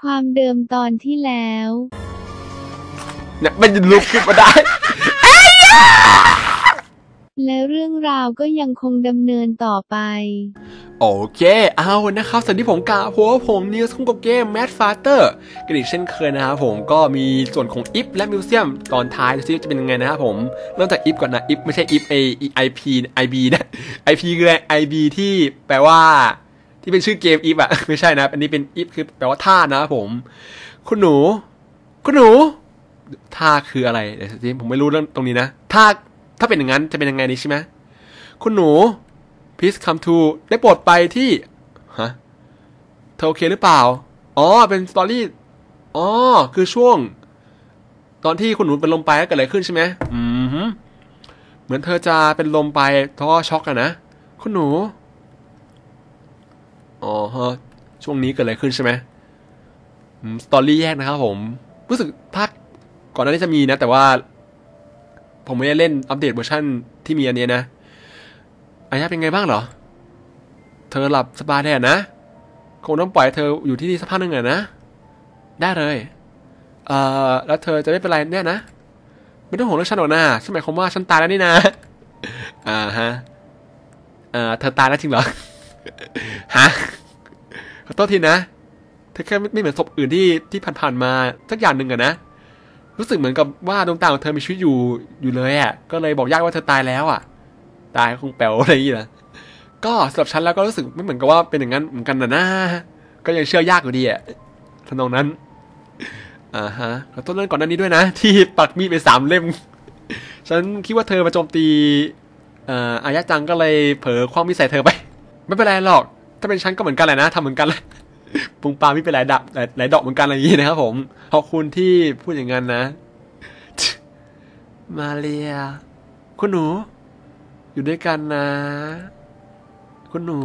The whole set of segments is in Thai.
ความเดิมตอนที่แล้วเนี่ยมันลุกขึ้นมาได้และเรื่องราวก็ยังคงดำเนินต่อไปโอเคเอานะครับส่วนที่ผมกล่าวเพราะว่าผมนิวส์คุ้มกับเกม Mad Father กันอีกเช่นเคยนะครับผมก็มีส่วนของอิฟและมิวเซียมตอนท้ายดูซิจะเป็นยังไงนะครับผมเริ่มจากอิฟก่อนนะอิฟไม่ใช่อิฟไอพีไอบีนะไอพีคือไอบีที่แปลว่าที่เป็นชื่อเกมอิฟอะไม่ใช่นะอันนี้เป็นอิฟคือแปลว่าท่านะครับผมคุณหนูท่าคืออะไรเดี๋ยวสิผมไม่รู้เรื่องตรงนี้นะถ้าเป็นอย่างนั้นจะเป็นยังไงนี่ใช่ไหมคุณหนู please come to ได้โปรดไปที่ฮะเธอโอเคหรือเปล่าอ๋อเป็นสตอรี่อ๋อคือช่วงตอนที่คุณหนูเป็นลมไปแล้วเกิดอะไรขึ้นใช่ไหมเหมือนเธอจะเป็นลมไปเพราะว่าช็อกอะนะคุณหนูอ๋อฮะช่วงนี้เกิดอะไรขึ้นใช่ไหมสตอรี่แยกนะครับผมรู้สึกภาคก่อนหน้านี้จะมีนะแต่ว่าผมไม่ได้เล่นอัปเดตเวอร์ชันที่มีอันนี้นะอายะเป็นไงบ้างเหรอเธอหลับสบายแน่นะคงต้องปล่อยเธออยู่ที่นี่สักพักหนึ่งนะได้เลยแล้วเธอจะไม่เป็นไรแน่นะไม่ต้องห่วงเรื่องฉันหรอกนะฉันหมายความว่าฉันตายแล้วนี่นะฮะเธอตายแล้วจริงเหรอฮะขอโทษทีนะเธอแค่ไม่เหมือนศพอื่นที่ผ่านๆมาสักอย่างหนึ่งอะนะรู้สึกเหมือนกับว่าดวงตาของเธอมีชีวิตอยู่เลยอ่ะก็เลยบอกยากว่าเธอตายแล้วอ่ะตายคงแปลวอะไรอย่างนี้นะก็สำหรับฉันแล้วก็รู้สึกไม่เหมือนกับว่าเป็นอย่างนั้นเหมือนกันนะก็ยังเชื่อยากอยู่ดีอ่ะทำนองนั้นฮะขอโทษเรื่องก่อนหน้านี้ด้วยนะที่ปักมีดไป3 เล่มฉันคิดว่าเธอมาโจมตีอายะจังก็เลยเผลอคว้างมีดใส่เธอไปไม่เป็นไรหรอกถ้าเป็นฉันก็เหมือนกันแหละนะทำเหมือนกันเลยปุงปาไม่เป็นหลายดอกเหมือนกันอะไรอย่างนี้นะครับผมขอบคุณที่พูดอย่างนั้นนะมาเรียคุณหนูอยู่ด้วยกันนะคุณหนู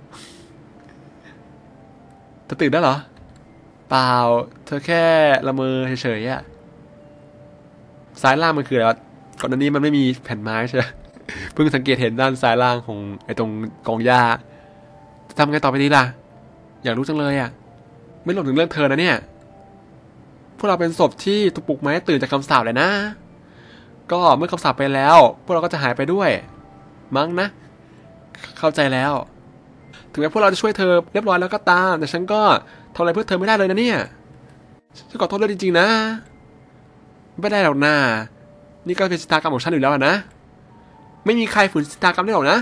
เธอตื่นได้เหรอเปล่าเธอแค่ละเมอเฉยๆอะซ้ายล่างมันคืออะไรวะก่อนหน้านี้มันไม่มีแผ่นไม้ใช่ไหมเพิ่งสังเกตเห็นด้านซ้ายล่างของไอ้ตรงกองหญ้าจะทำไงต่อไปดีล่ะอยากรู้จังเลยอะไม่หลงถึงเรื่องเธอนะเนี่ยพวกเราเป็นศพที่ถูกปลุกมาให้ตื่นจากคำสาปเลยนะก็เมื่อคำสาปไปแล้วพวกเราก็จะหายไปด้วยมั้งนะเข้าใจแล้วถึงแม้พวกเราจะช่วยเธอเรียบร้อยแล้วก็ตามแต่ฉันก็ทำอะไรเพื่อเธอไม่ได้เลยนะเนี่ยฉันขอโทษด้วยจริงๆนะไม่ได้หรอกนะนี่ก็เป็นชะตากรรมของฉันอยู่แล้วนะไม่มีใครฝืนชะตากรรมได้หรอกนะ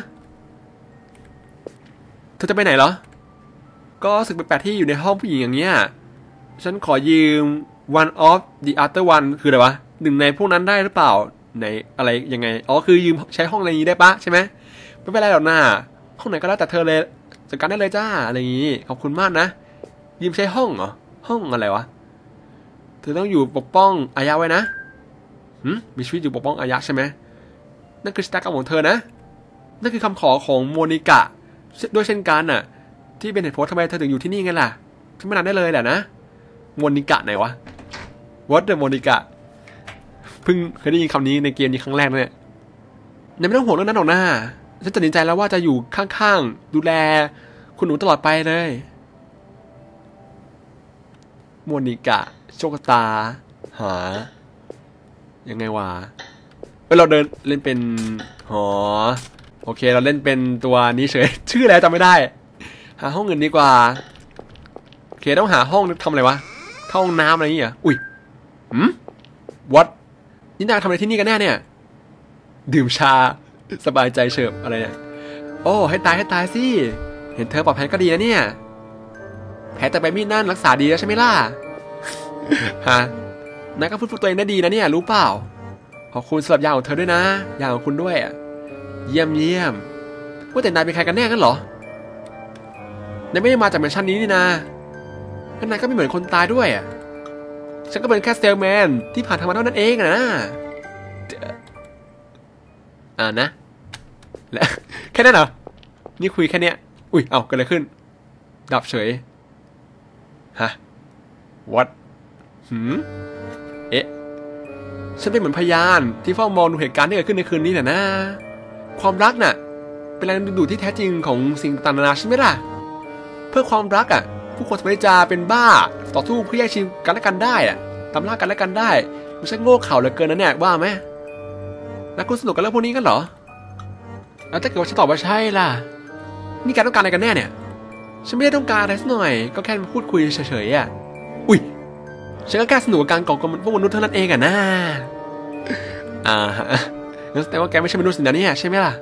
เธอจะไปไหนเหรอก็สึกแปลกๆที่อยู่ในห้องผู้หญิงอย่างเงี้ยฉันขอยืม one of the other one คืออะไรวะหนึ่งในพวกนั้นได้หรือเปล่าไหนอะไรยังไงอ๋อคือยืมใช้ห้องอะไรนี้ได้ปะใช่ไหมไม่เป็นไรหรอกนะห้องไหนก็แล้วแต่เธอเลยจัดการได้เลยจ้าอะไรอย่างงี้ขอบคุณมากนะยืมใช้ห้องเหรอห้องอะไรวะเธอต้องอยู่ปกป้องอายะไว้นะมีชีวิตอยู่ปกป้องอายะใช่ไหมนั่นคือชะตากรรมของเธอนะนั่นคือคำขอของโมนิกะด้วยเช่นกันน่ะที่เป็นเหตุผลทำไมเธอถึงอยู่ที่นี่ไงล่ะฉันไม่นานได้เลยแหละนะโมนิกะไหนวะ What the โมนิกะเพิ่งเคยได้ยินคำนี้ในเกมนี้ครั้งแรกเนี่ยไม่ต้องห่วงเรื่องนั้นหรอกนะฉันตัดสินใจแล้วว่าจะอยู่ข้างๆดูแลคุณหนูตลอดไปเลยโมนิกะโชคตาหายังไงวะเราเดินเล่นเป็นโอเคเราเล่นเป็นตัวนี้เฉยชื่ออะไรจำไม่ได้หาห้องอื่นดีกว่าโอเคต้องหาห้องทำอะไรวะเข้าห้องน้ำอะไรอย่างเงี้ยอุ้ยวัดนี่นายทำอะไรที่นี่กันแน่เนี่ยดื่มชาสบายใจเฉิบอะไรเนี่ยโอ้ให้ตายสิเห็นเธอปลอดภัยก็ดีนะเนี่ยแผลแต่ใบมีดนั่นรักษาดีแล้วใช่ไหมล่ะฮะนายก็พูดตัวเองได้ดีนะเนี่ยรู้เปล่าขอบคุณสำหรับยาของเธอด้วยนะยาของคุณด้วยเยี่ยมว่าแต่นายเป็นใครกันแน่กันเหรอนายไม่ได้มาจากแมนชั่นนี้นี่นะแล้วนายก็ไม่เหมือนคนตายด้วยฉันก็เป็นแค่เซลแมนที่ผ่านทางมาเท่านั้นเองนะนะและแค่นั้นเหรอนี่คุยแค่เนี้ยอุ้ยเอ้าเกิดอะไรขึ้นดับเฉยฮะ what ฉันเป็นเหมือนพยานที่เฝ้ามองดูเหตุการณ์ที่เกิดขึ้นในคืนนี้น่ะนะความรักน่ะเป็นแรงดึงดูดที่แท้จริงของสิ่งต่างๆนานาใช่ไหมล่ะเพื่อความรักผู้คนสมัยจะเป็นบ้าต่อสู้เพื่อแย่งชิงกันและกันได้อะตามล่ากันและกันได้มันใช่โง่เขลาเหลือเกินนะเนี่ยว่าไหมนักคุณสนุกกันเรื่องพวกนี้กันเหรอแล้วถ้าเกิดว่าฉันตอบว่าใช่ล่ะนี่แกต้องการอะไรกันแน่เนี่ยฉันไม่ได้ต้องการอะไรสักหน่อยก็แค่มาพูดคุยเฉยๆอ่ะอุ้ยฉันก็แค่สนุกกับการก่อกวนพวกมนุษย์เท่านั้นเองอ่ะนะงั้นแสดงว่าแกไม่ใช่มนุษย์สินะเนี่ยใช่ไหมล่ะ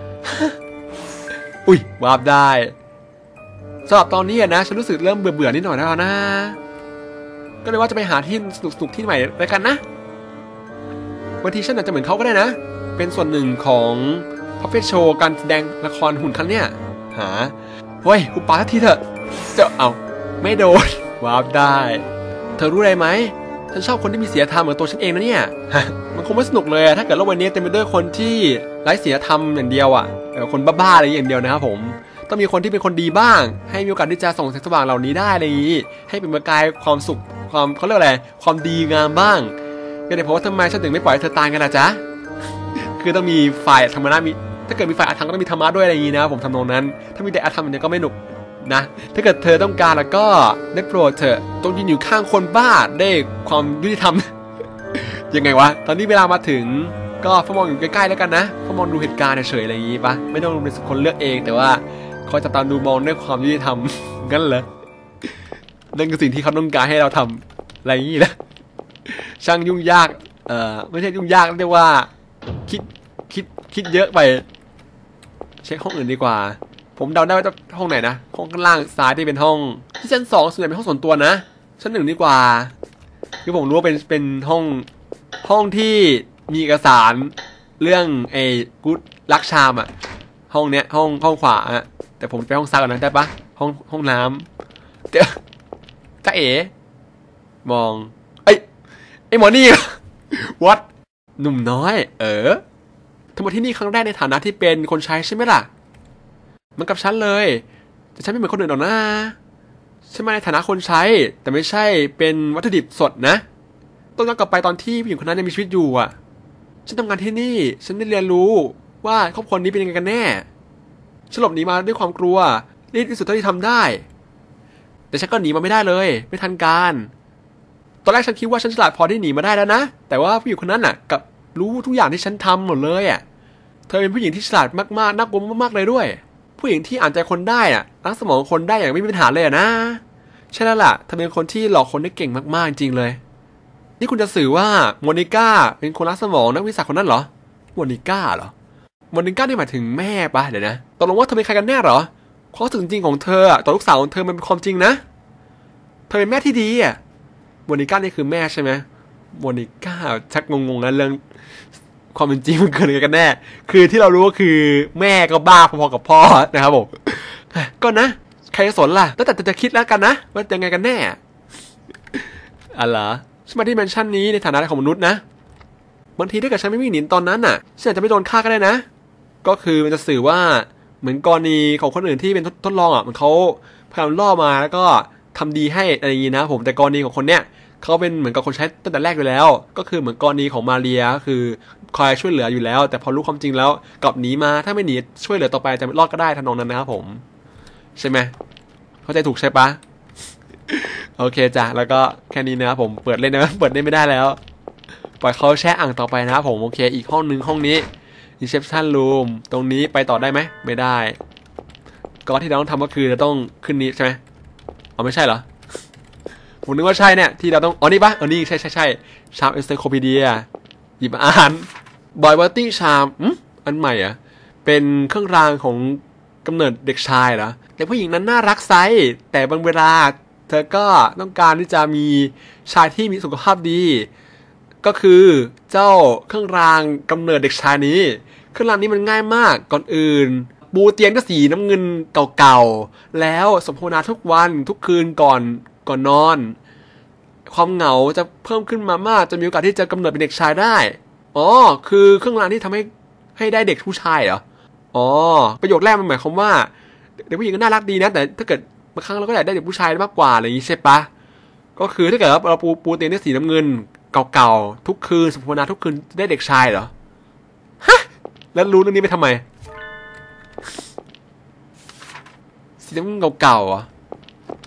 อุ้ยวาบได้สำหรับตอนนี้นะฉันรู้สึกเริ่มเบื่อนิดหน่อยแล้วนะก็เลยว่าจะไปหาที่สนุกที่ใหม่แล้วกันนะบางทีฉันอาจจะเหมือนเขาก็ได้นะเป็นส่วนหนึ่งของพัฟเฟ่โชว์การแสดงละครหุ่นคันเนี่ยเฮ้ยกูปาทักทีเถอะเอาไม่โดนวาบได้เธอรู้อะไรไหมฉันชอบคนที่มีศีลธรรมเหมือนตัวฉันเองนะเนี่ยมันคงไม่สนุกเลยถ้าเกิดโลกใบนี้เต็มไปด้วยคนที่ไร้ศีลธรรมอย่างเดียวคนบ้าๆอะไรอย่างเดียวนะครับผมต้องมีคนที่เป็นคนดีบ้างให้มีโอกาสที่จะส่งแสงสว่างเหล่านี้ได้อะไรอย่างนี้ให้เป็นประกายความสุขความเขาเรียกอะไรความดีงามบ้างก็เลยเพราะว่าทำไมฉันถึงไม่ปล่อยให้เธอตายกันนะจ๊ะคือต้องมีฝ่ายธรรมะมีถ้าเกิดมีฝ่ายอธรรมก็ต้องมีธรรมะด้วยอะไรอย่างนี้นะผมทำตรงนั้นถ้ามีแต่อธรรมอย่างเดียวก็ไม่หนุกนะถ้าเกิดเธอต้องการแล้วก็ได้โปรดเถอะต้องยืนอยู่ข้างคนบ้าได้ความยุติธรรม ยังไงวะตอนนี้เวลามาถึงก็เฝ้ามองอยู่ใกล้ๆแล้วกันนะเฝ้ามองดูเหตุการณ์เฉยๆอะไรอย่างนี้ปะไม่ต้องเป็นคนเลือกเองแต่ว่าคอยจับตาดูมองด้วยความยุติธรรม งั้นเหรอนั่นคือสิ่งที่เขาต้องการให้เราทำอะไรอย่างนี้นะช่างยุ่งยากไม่ใช่ยุ่งยากเรียกว่าคิดเยอะไปเช็คห้องอื่นดีกว่าผมเดาได้ว่าจะห้องไหนนะห้องข้างล่างซ้ายที่เป็นห้องที่ชั้น2ส่วนใหญ่เป็นห้องส่วนตัวนะชั้น1ดีกว่าคือผมรู้ว่าเป็นห้องที่มีเอกสารเรื่องกู๊ดลักชามห้องเนี้ยห้องขวาแต่ผมไปห้องซ้ายก่อนนะได้ปะห้องน้ำเดี๋ยวจ้าเอ๋มองไอ้หมอนี่ วัดหนุ่มน้อยทำไมที่นี่ครั้งแรกในฐานะที่เป็นคนใช้ใช่ไหมล่ะมันกับฉันเลยแต่ฉันไม่เหมือนคนอื่นหรอกนะฉันมาในฐานะคนใช้แต่ไม่ใช่เป็นวัตถุดิบสดนะต้องย้อนกลับไปตอนที่ผู้หญิงคนนั้นยังมีชีวิตอยู่ฉันทำงานที่นี่ฉันได้เรียนรู้ว่าครอบครัวนี้เป็นยังไงกันแน่ฉันหลบหนีมาด้วยความกลัวรีบที่สุดเท่าที่ทำได้แต่ฉันก็หนีมาไม่ได้เลยไม่ทันการตอนแรกฉันคิดว่าฉันฉลาดพอที่หนีมาได้แล้วนะแต่ว่าผู้หญิงคนนั้นกับรู้ทุกอย่างที่ฉันทำหมดเลยเธอเป็นผู้หญิงที่ฉลาดมากๆน่ากลัวมากๆเลยด้วยผู้หญิงที่อ่านใจคนได้ล้างสมองคนได้อย่างไม่มีปัญหาเลยนะใช่แล้วล่ะเธอเป็นคนที่หลอกคนได้เก่งมากๆจริงเลยนี่คุณจะสื่อว่าโมนิก้าเป็นคนล้างสมองนักวิทยาศาสตร์คนนั้นเหรอโมนิก้าเหรอโมนิก้านี่หมายถึงแม่ปะเดี๋ยวนะตกลงว่าเธอเป็นใครกันแน่เหรอความรู้สึกจริงของเธอต่อลูกสาวของเธอมันเป็นความจริงนะเธอเป็นแม่ที่ดีโมนิก้านี่คือแม่ใช่ไหมโมนิก้าชักงงๆนะเรื่องความเป็นจริงมันเกิดอะไรกันแน่คือที่เรารู้ก็คือแม่ก็บ้าพอๆกับพ่อนะครับผมก็นะใครจะสนล่ะแล้วแต่จะคิดแล้วกันนะว่ายังไงกันแน่อะไรฉันมาที่แมนชั่นนี้ในฐานะของมนุษย์นะบางทีถ้าเกิดฉันไม่วิ่งหนีตอนนั้นฉันอาจจะไม่โดนฆ่าก็ได้นะก็คือมันจะสื่อว่าเหมือนกรณีของคนอื่นที่เป็นทดลองเหมือนเขาพยายามล่อมาแล้วก็ทำดีให้อะไรอย่างนี้นะผมแต่กรณีของคนเนี้ยเขาเป็นเหมือนกับคนใช้ตั้งแต่แรกอยู่แล้วก็คือเหมือนกรณีของมาเรียคือคอยช่วยเหลืออยู่แล้วแต่พอรู้ความจริงแล้วกลับหนีมาถ้าไม่หนีช่วยเหลือต่อไปจะรอดก็ได้ทำนองนั้นนะครับผมใช่ไหมเข้าใจถูกใช่ปะโอเคจ้ะแล้วก็แค่นี้นะครับผมเปิดเล่นนะเปิดเล่นไม่ได้แล้วปล่อยเขาแช่อ่างต่อไปนะครับผมโอเคอีกห้องนึงห้องนี้ reception room ตรงนี้ไปต่อได้ไหมไม่ได้ก็ที่เราต้องทำก็คือจะต้องขึ้นนี้ใช่ไหมไม่ใช่เหรอผมนึกว่าใช่เนี่ยที่เราต้องนี่ปะนี่ใช่ชามเอสเตอร์โคพีเดียหยิบอ่านบอยวัตตี้ชามอันใหม่เป็นเครื่องรางของกำเนิดเด็กชายเหรอแต่ผู้หญิงนั้นน่ารักไซแต่บางเวลาเธอก็ต้องการที่จะมีชายที่มีสุขภาพดีก็คือเจ้าเครื่องรางกำเนิดเด็กชายนี้เครื่องรางนี้มันง่ายมากก่อนอื่นปูเตียงก็สีน้ำเงินเก่าๆแล้วสมโภชนาทุกวันทุกคืนก่อนนอนความเหงาจะเพิ่มขึ้นมามากจะมีโอกาสที่จะกำเนิดเป็นเด็กชายได้คือเครื่องรางที่ทำให้ได้เด็กผู้ชายเหรอประโยคแรกมันหมายความว่าเด็กผู้หญิงก็น่ารักดีนะแต่ถ้าเกิดบางครั้งเราก็อยากได้เด็กผู้ชายมากกว่าอะไรอย่างนี้ใช่ปะก็คือถ้าเกิดเราปูเตียงด้วยสีน้ำเงินเก่าๆทุกคืนสมโภชนาทุกคืนได้เด็กชายเหรอฮะแล้วรู้เรื่องนี้ไปทำไมสีน้ำเงินเก่าๆ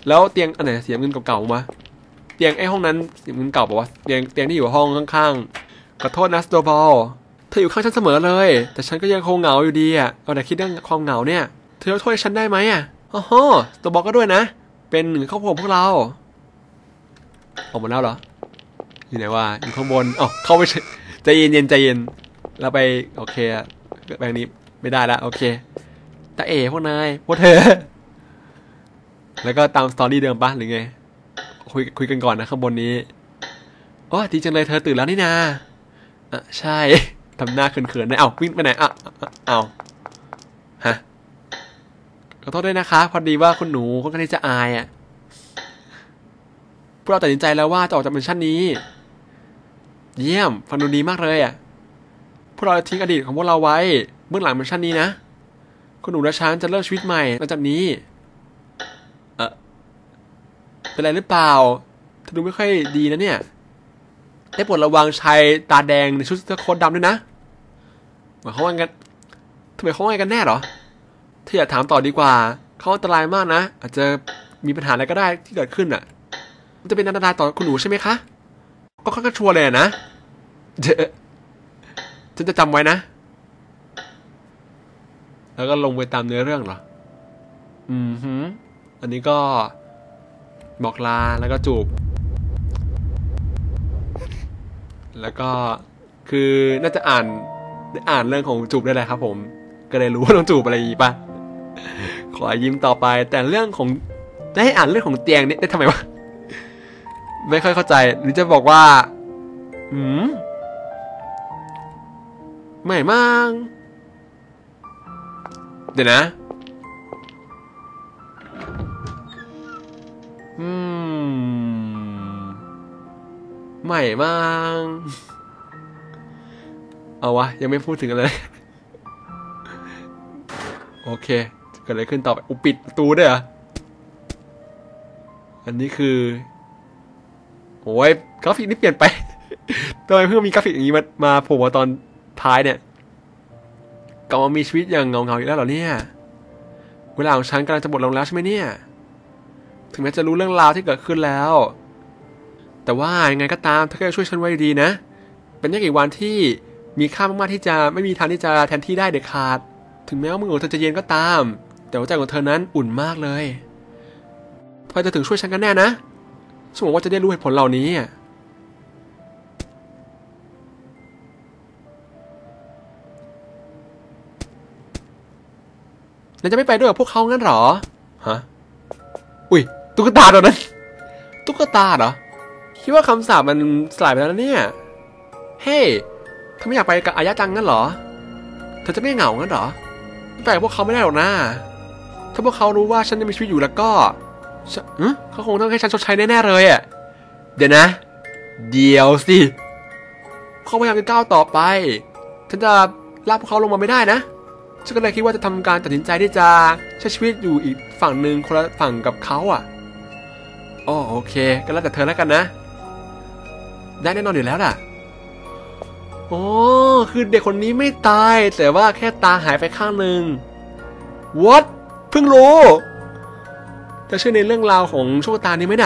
แล้วเตียงอันไหนเสียเงินเก่าๆวะเตียงไอ้ห้องนั้นเสียเงินเก่าป่าวะเตียงที่อยู่ห้องข้างๆขอโทษนะสโตบอลเธออยู่ข้างฉันเสมอเลยแต่ฉันก็ยังคงเหงาอยู่ดีอ่ะเอาแต่คิดเรื่องความเหงาเนี่ยเธอช่วยฉันได้ไหมอ่ะอ๋อสโตบอลก็ด้วยนะเป็นหนึ่งครอบครัวพวกเราออกมาแล้วเหรออยู่ไหนวะอยู่ข้างบนอ๋อเข้าไปใจเย็นใจเย็นแล้วไปโอเคแบบนี้ไม่ได้ละโอเคตาเอ๋พวกนายพวกเธอแล้วก็ตามสตอรี่เดิมปะหรือไงคุยกันก่อนนะข้างบนนี้โอ้ดีจังเลยเธอตื่นแล้วนี่นาใช่ทำหน้าเขินๆนะวิ่งไปไหนฮะขอโทษด้วยนะคะพอดีว่าคุณหนูค่อนข้างที่จะอายพวกเราตัดสินใจแล้วว่าจะออกจากมิชชั่นนี้เยี่ยมฟังดูดีมากเลยพวกเราทิ้งอดีตของพวกเราไว้เบื้องหลังมิชชั่นนี้นะคุณหนูและฉันจะเริ่มชีวิตใหม่หลังจากนี้เป็นไรหรือเปล่าเธอดูไม่ค่อยดีนะเนี่ยได้โปรดระวังชายตาแดงในชุดเสื้อโค้ทดำด้วยนะหมายความว่ากันทำไมเขาว่ากันแน่หรอเธออย่าถามต่อดีกว่าเขาอันตรายมากนะอาจจะมีปัญหาอะไรก็ได้ที่เกิดขึ้นมันจะเป็นอันตรายต่อคุณหนูใช่ไหมคะก็ค่อนข้างชัวร์เลยนะฉันจะจำไว้นะแล้วก็ลงไปตามเนื้อเรื่องเหรออันนี้ก็บอกลาแล้วก็จูบแล้วก็คือน่าจะอ่านเรื่องของจูบได้เลยครับผมก็เลยรู้ว่าต้องจูบอะไรอีกป่ะขอยิ้มต่อไปแต่เรื่องของได้ให้อ่านเรื่องของเตียงนี่ได้ทำไมวะไม่ค่อยเข้าใจหรือจะบอกว่าไม่มากเดี๋ยวนะไม่มากเอาวะยังไม่พูดถึงกันเลยโอเคเกิดอะไรขึ้นต่อไปปิดประตูด้วยเหรออันนี้คือโอ้ยกราฟิกนี่เปลี่ยนไปทำไมเพิ่งมีกราฟิกอย่างนี้มาโผล่มาตอนท้ายเนี่ยกลับมามีชีวิตอย่างเงาๆอีกแล้วเหรอเนี่ยเวลาของฉันกำลังจะหมดลงแล้วใช่ไหมเนี่ยถึงแม้จะรู้เรื่องราวที่เกิดขึ้นแล้วแต่ว่ายังไงก็ตามเธอก็ช่วยฉันไว้ดีนะเป็นแค่อีกวันที่มีค่ามากๆที่จะไม่มีทางที่จะแทนที่ได้เด็ดขาดถึงแม้ว่ามือของเธอจะเย็นก็ตามแต่หัวใจของเธอนั้นอุ่นมากเลยทำไมเธอถึงช่วยฉันกันแน่นะฉันหวังว่าจะได้รู้เหตุผลเหล่านี้นายจะไม่ไปด้วยกับพวกเขางั้นหรอฮะอุ้ยตุ๊กตาตัวนั้นตุ๊กตาเหรอคิดว่าคำสาปมันสลายไปแล้วเนี่ยเฮ้เธอไม่อยากไปกับอายะจังงั้นเหรอเธอจะไม่เหงางั้นเหรอไปกับพวกเขาไม่ได้หรอกนะถ้าพวกเขารู้ว่าฉันยังมีชีวิตอยู่แล้วก็เขาคงต้องให้ฉันชดใช้แน่ๆเลยเดี๋ยวนะเดี๋ยวสิเขาพยายามจะก้าวต่อไปฉันจะลากพวกเขาลงมาไม่ได้นะฉันก็เลยคิดว่าจะทำการตัดสินใจที่จะใช้ชีวิตอยู่อีกฝั่งหนึ่งคนละฝั่งกับเขาอ๋อโอเคก็แล้วแต่เธอแล้วกันนะได้แน่นอนอยู่แล้วล่ะโอ้คือเด็กคนนี้ไม่ตายแต่ว่าแค่ตาหายไปข้างหนึ่ง What เพิ่งรู้เธอเชื่อในเรื่องราวของโชคชะตานี้ไหมน่ะ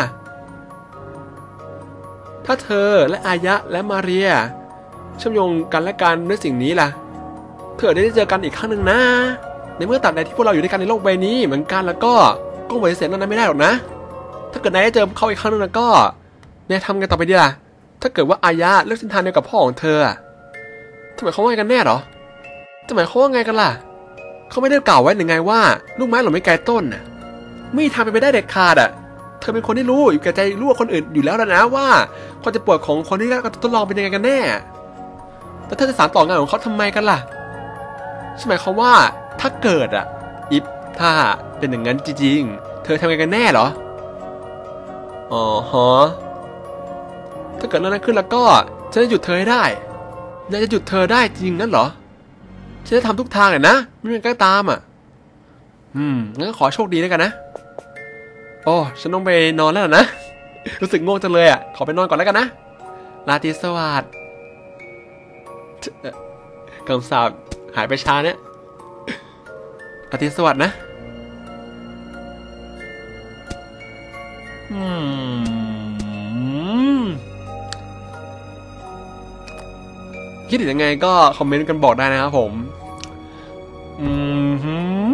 ถ้าเธอและอายะและมาเรียเชื่อมโยงกันและกันด้วยสิ่งนี้ล่ะเธอได้เจอกันอีกครั้งหนึ่งนะในเมื่อตัดใดที่พวกเราอยู่ด้วยกันในโลกใบนี้เหมือนกันแล้วก็ปฏิเสธนั้นไม่ได้หรอกนะถ้าเกิดนายได้เจอเขาอีกครั้งหนึ่งแล้วก็นายทำกันต่อไปดีล่ะถ้าเกิดว่าอายะเลือกเส้นทางเดียวกับพ่อของเธอทำไมเขาว่าไงกันแน่หรอทำไมเขาว่าไงกันล่ะเขาไม่ได้กล่าวไว้หรือไงว่าลูกไม้หล่นไม่ไกลต้นไม่มีทางไปได้เด็ดขาดเธอเป็นคนที่รู้อยู่แก่ใจรู้ว่าคนอื่นอยู่แล้วนะว่าความเจ็บปวดของคนที่ได้ทดลองเป็นยังไงกันแน่แต่เธอจะสานต่องานของเขาทำไมกันล่ะใช่ไหมเขาว่าถ้าเกิดอิฟถ้าเป็นอย่างนั้นจริงๆเธอทำไงกันแน่เหรออ๋อฮะถ้าเกิดเรื่องนั้นขึ้นแล้วก็ฉันจะหยุดเธอให้ได้นายจะหยุดเธอได้จริงงั้นเหรอฉันจะทำทุกทางเลยนะไม่มีใครตามงั้นก็ขอโชคดีแล้วกันนะโอ้ฉันต้องไปนอนแล้วนะรู้สึกง่วงจังเลยขอไปนอนก่อนแล้วกันนะราตรีสวัสดิ์คำสาปหายไปช้าเนี่ยราตรีสวัสดิ์นะอืมคิดเห็นยังไงก็คอมเมนต์กันบอกได้นะครับผมอืม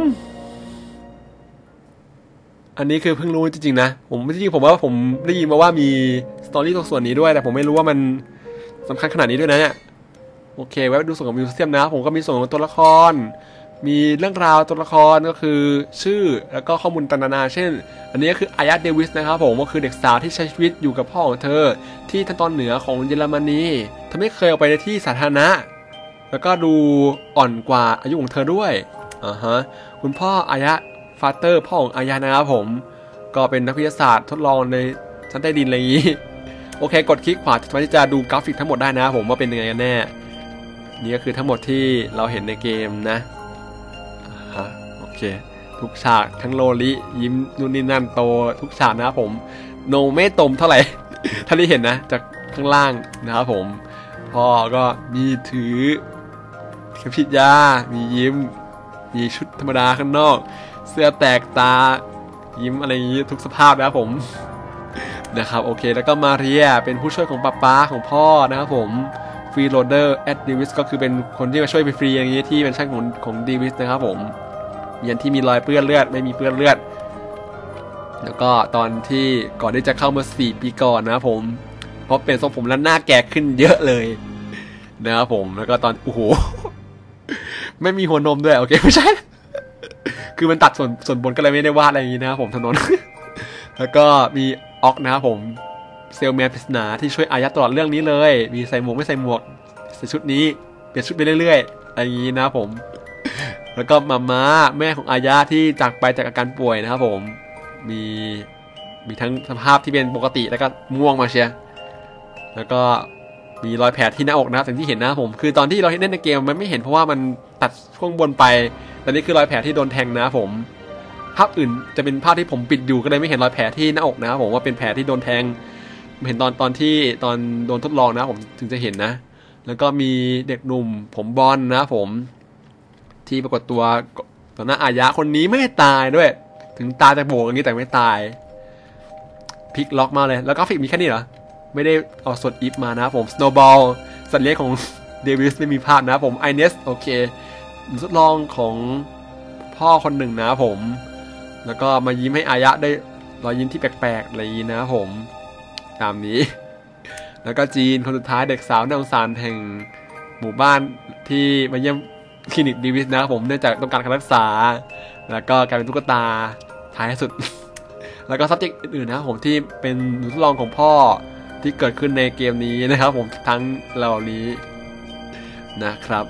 อันนี้คือเพิ่งรู้จริงๆนะจริงๆผมว่าผมได้ยินมาว่ามีสตอรี่ตรงส่วนนี้ด้วยแต่ผมไม่รู้ว่ามันสำคัญขนาดนี้ด้วยนะเนี่ยโอเคไว้ดูส่วนของมิวเซียมนะผมก็มีส่วนของตัวละครมีเรื่องราวตัวละครก็คือชื่อแล้วก็ข้อมูลต่างๆเช่นอันนี้ก็คืออายาเดวิสนะครับผมก็คือเด็กสาวที่ใช้ชีวิตอยู่กับพ่อของเธอที่ทางตอนเหนือของเยอรมนีเธอไม่เคยออกไปในที่สาธารณะแล้วก็ดูอ่อนกว่าอายุของเธอด้วยคุณพ่ออายะฟาเตอร์พ่อของอายะนะครับผมก็เป็นนักวิทยาศาสตร์ทดลองในชั้นใต้ดินอะไรอย่างนี้โอเคกดคลิกขวาสามารถที่จะดูกราฟิกทั้งหมดได้นะผมว่าเป็นยังไงกันแน่นี่ก็คือทั้งหมดที่เราเห็นในเกมนะโอเคทุกฉากทั้งโลลิยิ้มนู่นนี่นั่นโตทุกฉากนะครับผมโนไม่ตมเท่าไหร่ ถ้าที่เห็นนะจากข้างล่างนะครับผมพ่อก็มีถือเข็มฉีดยามียิ้มมีชุดธรรมดาข้างนอกเสื้อแตกตายิ้มอะไรอย่างนี้ทุกสภาพนะครับผมนะครับโอเคแล้วก็มาเรียเป็นผู้ช่วยของป๊าของพ่อนะครับผมฟรีโรเดอร์แอดเดวิสก็คือเป็นคนที่มาช่วยไปฟรีอย่างนี้ที่เป็นช่างของเดวิสนะครับผมยันที่มีรอยเปื้อนเลือดไม่มีเปื้อนเลือดแล้วก็ตอนที่ก่อนที่จะเข้ามา4 ปีก่อนนะครับผมเพราะเป็นทรงผมแล้วหน้าแก่ขึ้นเยอะเลยนะครับผมแล้วก็ตอนโอ้โหไม่มีหัวนมด้วยโอเคไม่ใช่คือมันตัดส่วนบนก็เลยไม่ได้วาดอะไรอย่างนี้นะครับผมถนน แล้วก็มีออกนะครับผมเซลแมนปริศนาที่ช่วยอายัดตลอดเรื่องนี้เลยมีใส่หมวกไม่ใส่หมวกใส่ชุดนี้เปลี่ยนชุดไปเรื่อยๆอะไรอย่างนี้นะครับผมแล้วก็ม่าแม่ของอาญาที่จากไปจากอาการป่วยนะครับผมมีทั้งสภาพที่เป็นปกติแล้วก็ม่วงมาเชียแล้วก็มีรอยแผลที่หน้าอกนะครับสิ่งที่เห็นนะครับผมคือตอนที่เราเล่นในเกมมันไม่เห็นเพราะว่ามันตัดช่วงบนไปแต่นี่คือรอยแผลที่โดนแทงนะครับผมภาพอื่นจะเป็นภาพที่ผมปิดอยู่ก็เลยไม่เห็นรอยแผลที่หน้าอกนะครับผมว่าเป็นแผลที่โดนแทงเห็นตอนที่โดนทดลองนะผมถึงจะเห็นนะแล้วก็มีเด็กหนุ่มผมบอลนะผมที่ปรากฏตัวต่อหน้าอายะคนนี้ไม่ตายด้วยถึงตาจะโบกอย่างนี้แต่ไม่ตายพลิกล็อกมาเลยแล้วกราฟิกมีแค่นี้เหรอไม่ได้เอาสดอิฟมานะผมสโนว์บอลสัตว์เลี้ยงของเดวิสไม่มีภาพนะผมไอเนสโอเคทดลองของพ่อคนหนึ่งนะผมแล้วก็มายิ้มให้อายะได้รอยยิ้มที่แปลกๆอะไรอย่างนี้นะผมตามนี้แล้วก็จีนคนสุดท้ายเด็กสาวน่าสงสารแห่งหมู่บ้านที่มาเยี่ยมคลินิกเดวิสนะครับผมเนื่องจากต้องการการรักษาแล้วก็กลายเป็นตุ๊กตาท้ายสุด แล้วก็ subject อื่นๆนะครับผมที่เป็นทดลองของพ่อที่เกิดขึ้นในเกมนี้นะครับผมทั้งเหล่านี้นะครับ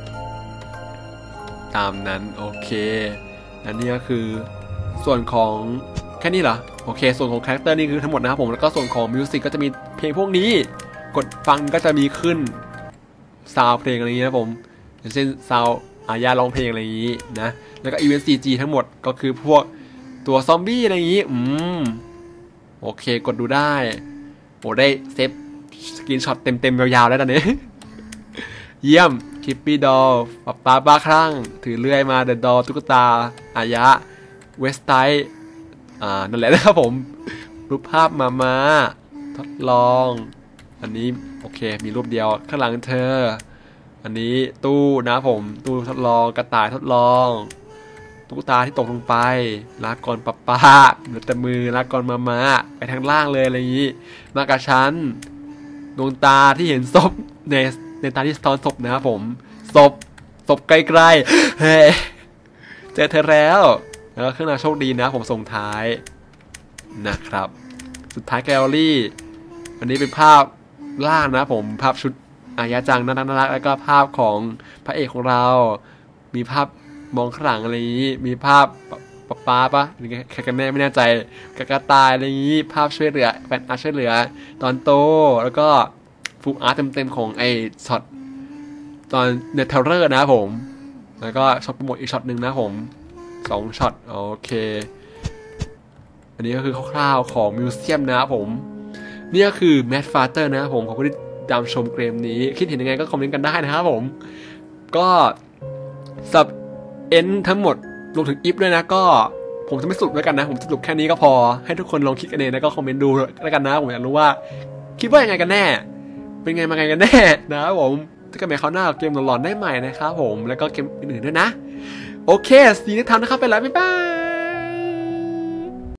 ตามนั้นโอเคอันนี้ก็คือส่วนของแค่นี้เหรอโอเคส่วนของคาแรคเตอร์นี่คือทั้งหมดนะครับผมแล้วก็ส่วนของมิวสิกก็จะมีเพลงพวกนี้กดฟังก็จะมีขึ้นซาวเพลงอะไรอย่างนี้นะผมอย่างเช่นซาวอาญาร้องเพลงอะไรอย่างนี้นะแล้วก็อีเวนต์ CG ทั้งหมดก็คือพวกตัวซอมบี้อะไรอย่างนี้โอเคกดดูได้โอ้ได้เซฟสกรีนช็อตเต็มยาวๆแล้วตอนนี้ เยี่ยมคิปปี้ดอลป้าบ้าคลั่งถือเลื่อยมาเดอะดอลตุ๊กตาอายะเวสไตนั่นแหละนะครับผมรูปภาพมาทดลองอันนี้โอเคมีรูปเดียวข้างหลังเธออันนี้ตู้นะผมตู้ทดลองกระต่ายทดลองตุ๊กตาที่ตกลงไปลากรป้าเหลือแต่มือลากรมาไปทางล่างเลยอะไรอย่างนี้มากระชั้นดวงตาที่เห็นศพในตาที่สะท้อนศพนะครับผมศพไกลๆเฮ้เจอเธอแล้วเครื่องรางโชคดีนะผมส่งท้ายนะครับสุดท้ายแกลเลอรี่อันนี้เป็นภาพล่างนะผมภาพชุดอายะจังน่ารักแล้วก็ภาพของพระเอกของเรามีภาพมองข้างหลังอะไรอย่างนี้มีภาพป้าปะหรือใครกันแน่ไม่แน่ใจกระต่ายอะไรอย่างนี้ภาพช่วยเหลือแฟนอาร์ตช่วยเหลือตอนโตแล้วก็ฟูอาร์ตเต็มของไอช็อตตอนเนเธอร์นะผมแล้วก็ช็อตโปรโมทอีกช็อตหนึ่งนะผม2ช็อตโอเคอันนี้ก็คือคร่าวๆของมิวเซียมนะครับผมนี่ก็คือแมทฟาเตอร์นะครับผมขอบคุณที่ตามชมเกมนี้คิดเห็นยังไงก็คอมเมนต์กันได้นะครับผมก็สับเอ็นทั้งหมดรวมถึงอิฟด้วยนะก็ผมจะไม่สรุปแล้วกันนะผมสรุปแค่นี้ก็พอให้ทุกคนลองคิดกันเองแล้วก็คอมเมนต์ดูแล้วกันนะผมอยากรู้ว่าคิดว่ายังไงกันแน่เป็นไงมาไงกันแน่นะครับผมถ้าเกิดคราวหน้าเกมหลอนๆได้ใหม่นะครับผมแล้วก็เกมอื่นๆด้วยนะโอเคสีนิทานนะครับไปแล้วบ๊ายบาย